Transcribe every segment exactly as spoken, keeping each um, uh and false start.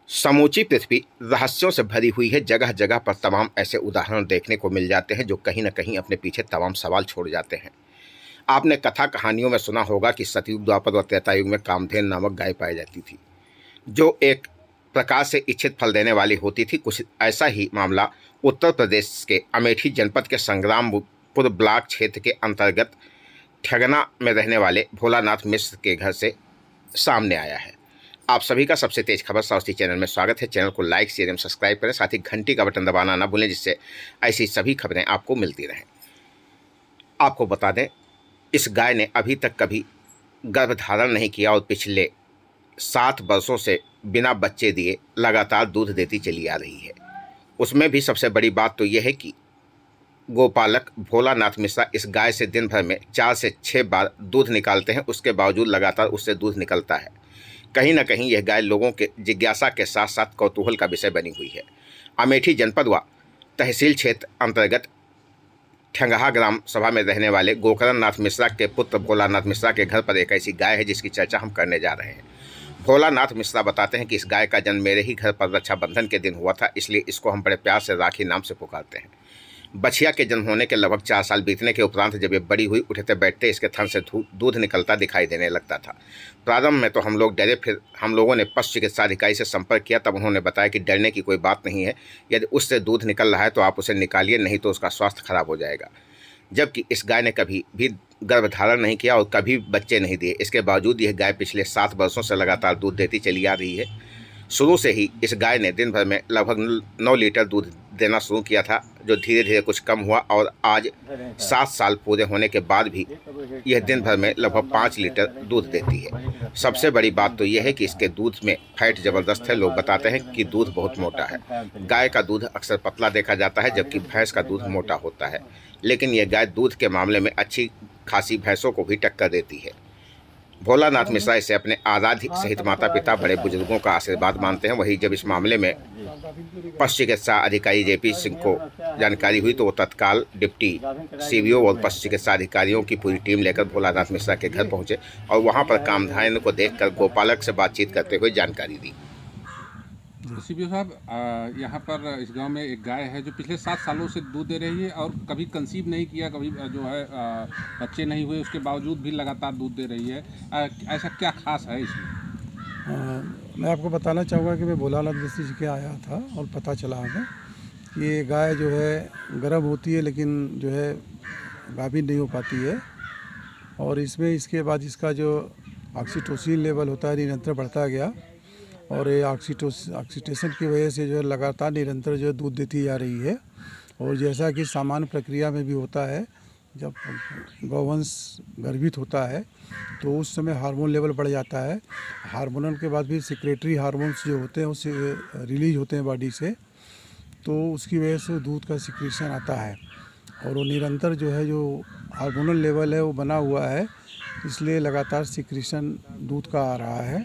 समूची पृथ्वी रहस्यों से भरी हुई है। जगह जगह पर तमाम ऐसे उदाहरण देखने को मिल जाते हैं जो कहीं न कहीं अपने पीछे तमाम सवाल छोड़ जाते हैं। आपने कथा कहानियों में सुना होगा कि सतयुग, द्वापर और त्रेता युग में कामधेनु नामक गाय पाई जाती थी, जो एक प्रकार से इच्छित फल देने वाली होती थी। कुछ ऐसा ही मामला उत्तर प्रदेश के अमेठी जनपद के संग्रामपुर ब्लॉक क्षेत्र के अंतर्गत ठगना में रहने वाले भोलानाथ मिश्र के घर से सामने आया है। आप सभी का सबसे तेज खबर साउथी चैनल में स्वागत है। चैनल को लाइक, शेयर एवं सब्सक्राइब करें, साथ ही घंटी का बटन दबाना ना भूलें, जिससे ऐसी सभी खबरें आपको मिलती रहें। आपको बता दें, इस गाय ने अभी तक कभी गर्भधारण नहीं किया और पिछले सात वर्षों से बिना बच्चे दिए लगातार दूध देती चली आ रही है। उसमें भी सबसे बड़ी बात तो यह है कि गोपालक भोलानाथ मिश्रा इस गाय से दिन भर में चार से छः बार दूध निकालते हैं। उसके बावजूद लगातार उससे दूध निकलता है। कहीं ना कहीं यह गाय लोगों के जिज्ञासा के साथ साथ कौतूहल का विषय बनी हुई है। अमेठी जनपद व तहसील क्षेत्र अंतर्गत ठंगहा ग्राम सभा में रहने वाले गोकरण नाथ मिश्रा के पुत्र भोलानाथ मिश्रा के घर पर एक ऐसी गाय है जिसकी चर्चा हम करने जा रहे हैं। भोलानाथ मिश्रा बताते हैं कि इस गाय का जन्म मेरे ही घर पर रक्षाबंधन के दिन हुआ था, इसलिए इसको हम बड़े प्यार से राखी नाम से पुकारते हैं। बछिया के जन्म होने के लगभग चार साल बीतने के उपरांत जब ये बड़ी हुई, उठते बैठते इसके थन से दूध निकलता दिखाई देने लगता था। प्रारंभ में तो हम लोग डरे, फिर हम लोगों ने पशु चिकित्सा अधिकारी से संपर्क किया। तब उन्होंने बताया कि डरने की कोई बात नहीं है, यदि उससे दूध निकल रहा है तो आप उसे निकालिए, नहीं तो उसका स्वास्थ्य खराब हो जाएगा। जबकि इस गाय ने कभी भी गर्भधारण नहीं किया और कभी बच्चे नहीं दिए। इसके बावजूद यह गाय पिछले सात वर्षों से लगातार दूध देती चली आ रही है। शुरू से ही इस गाय ने दिन भर में लगभग नौ लीटर दूध देना शुरू किया था, जो धीरे धीरे कुछ कम हुआ और आज सात साल पूरे होने के बाद भी यह दिन भर में लगभग पाँच लीटर दूध देती है। सबसे बड़ी बात तो यह है कि इसके दूध में फैट ज़बरदस्त है। लोग बताते हैं कि दूध बहुत मोटा है। गाय का दूध अक्सर पतला देखा जाता है, जबकि भैंस का दूध मोटा होता है, लेकिन यह गाय दूध के मामले में अच्छी खासी भैंसों को भी टक्कर देती है। भोलानाथ मिश्रा इसे अपने आराध्य सहित माता पिता, बड़े बुजुर्गों का आशीर्वाद मानते हैं। वहीं जब इस मामले में पशु चिकित्सा अधिकारी जेपी सिंह को जानकारी हुई तो वो तत्काल डिप्टी सीवीओ और पशु चिकित्सा अधिकारियों की पूरी टीम लेकर भोलानाथ मिश्रा के घर पहुंचे और वहां पर कामधेनु को देखकर गोपालक से बातचीत करते हुए जानकारी दी। सीबीओ साहब, यहाँ पर इस गांव में एक गाय है जो पिछले सात सालों से दूध दे रही है और कभी कंसीव नहीं किया, कभी जो है आ, बच्चे नहीं हुए, उसके बावजूद भी लगातार दूध दे रही है। आ, ऐसा क्या खास है इसमें? आ, मैं आपको बताना चाहूँगा कि मैं भोलानाथ मिश्रा जी के आया था और पता चला हमें कि ये गाय जो है गर्भ होती है लेकिन जो है गाभिन नहीं हो पाती है, और इसमें इसके बाद इसका जो ऑक्सीटोसिन लेवल होता है निरंतर बढ़ता गया और ये ऑक्सीटोस ऑक्सीटेशन की वजह से जो है लगातार निरंतर जो है दूध देती जा रही है। और जैसा कि सामान्य प्रक्रिया में भी होता है, जब गौवंश गर्भित होता है तो उस समय हार्मोन लेवल बढ़ जाता है। हार्मोन के बाद भी सिक्रेटरी हार्मोन्स जो होते हैं उससे रिलीज होते हैं बॉडी से, तो उसकी वजह से दूध का सिक्रेशन आता है और वो निरंतर जो है जो हार्मोनल लेवल है वो बना हुआ है, इसलिए लगातार सिक्रेशन दूध का आ रहा है।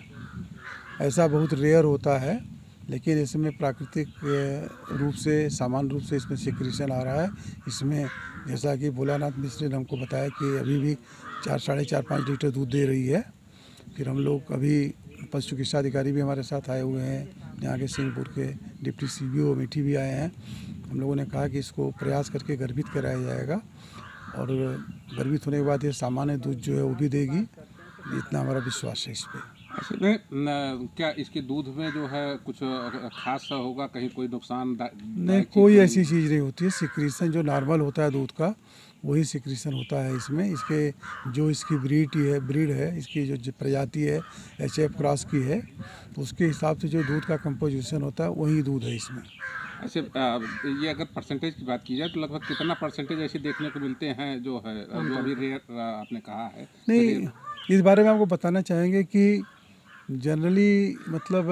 ऐसा बहुत रेयर होता है, लेकिन इसमें प्राकृतिक रूप से, सामान्य रूप से इसमें सिक्रेशन आ रहा है। इसमें जैसा कि भोलानाथ मिश्रा ने हमको बताया कि अभी भी चार साढ़े चार पाँच लीटर दूध दे रही है। फिर हम लोग अभी पशु चिकित्सा अधिकारी भी हमारे साथ आए हुए हैं, यहाँ के सिंहपुर के डिप्टी सीबीओ अमेठी भी आए हैं। हम लोगों ने कहा कि इसको प्रयास करके गर्भित कराया जाएगा और गर्भित होने के बाद ये सामान्य दूध जो है वो भी देगी, इतना हमारा विश्वास है इस पर। में क्या इसके दूध में जो है कुछ खास होगा, कहीं कोई नुकसान नहीं? कोई ऐसी चीज़ नहीं होती है। सिक्रीशन जो नॉर्मल होता है दूध का वही सिक्रीशन होता है इसमें। इसके जो इसकी ब्रीड है ब्रीड है इसकी जो प्रजाति है एच एफ क्रॉस की है, तो उसके हिसाब से जो दूध का कंपोजिशन होता है वही दूध है इसमें। अच्छा, ये अगर परसेंटेज की बात की जाए तो लगभग कितना परसेंटेज ऐसे देखने को मिलते हैं जो है जो अभी रेयर आपने कहा है? नहीं, इस बारे में आपको बताना चाहेंगे कि जनरली मतलब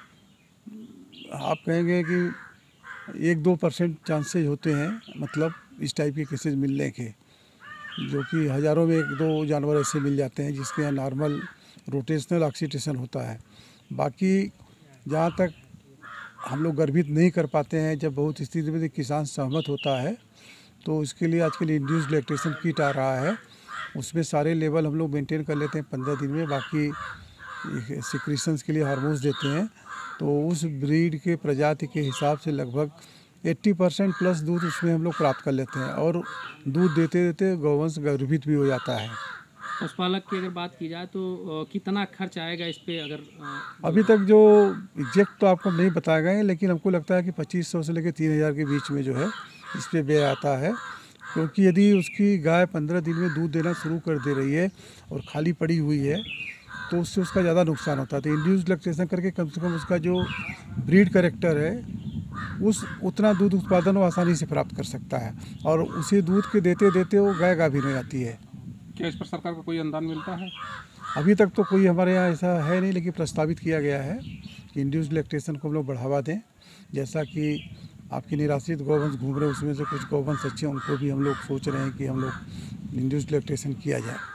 आप कहेंगे कि एक दो परसेंट चांसेज होते हैं, मतलब इस टाइप के केसेस मिलने के, जो कि हज़ारों में एक दो जानवर ऐसे मिल जाते हैं जिसके यहाँ नॉर्मल रोटेशनल ऑक्सीटेशन होता है। बाकी जहाँ तक हम लोग गर्भित नहीं कर पाते हैं, जब बहुत स्थिति में किसान सहमत होता है तो इसके लिए आजकल इंड्यूस्ड लैक्टेशन किट आ रहा है, उसमें सारे लेवल हम लोग मेंटेन कर लेते हैं पंद्रह दिन में। बाकी सिक्रीशंस के लिए हार्मोन्स देते हैं, तो उस ब्रीड के प्रजाति के हिसाब से लगभग अस्सी परसेंट प्लस दूध उसमें हम लोग प्राप्त कर लेते हैं और दूध देते देते गौवंश गर्भित भी हो जाता है। पशुपालक की अगर बात की जाए तो कितना खर्च आएगा इस पे? अगर अभी तक जो एग्जैक्ट तो आपको नहीं बताया गया है, लेकिन हमको लगता है कि पच्चीस सौ से लेकर तीन हज़ार के बीच में जो है इस पर व्यय आता है, क्योंकि यदि उसकी गाय पंद्रह दिन में दूध देना शुरू कर दे रही है और खाली पड़ी हुई है तो उससे उसका ज़्यादा नुकसान होता है। तो इंड्यूस्ड लैक्टेशन करके कम से कम उसका जो ब्रीड कैरेक्टर है उस उतना दूध उत्पादन वो आसानी से प्राप्त कर सकता है और उसी दूध के देते देते वो गाय गाभिन हो जाती है। क्या इस पर सरकार का कोई अनुदान मिलता है? अभी तक तो कोई हमारे यहाँ ऐसा है नहीं, लेकिन प्रस्तावित किया गया है कि इंड्यूस्ड लैक्टेशन को हम लोग बढ़ावा दें। जैसा कि आपके निराश्रित गौवंश घूम रहे हैं उसमें से कुछ गौवंश अच्छे हैं, उनको भी हम लोग सोच रहे हैं कि हम लोग इंड्यूस्ड लैक्टेशन किया जाए।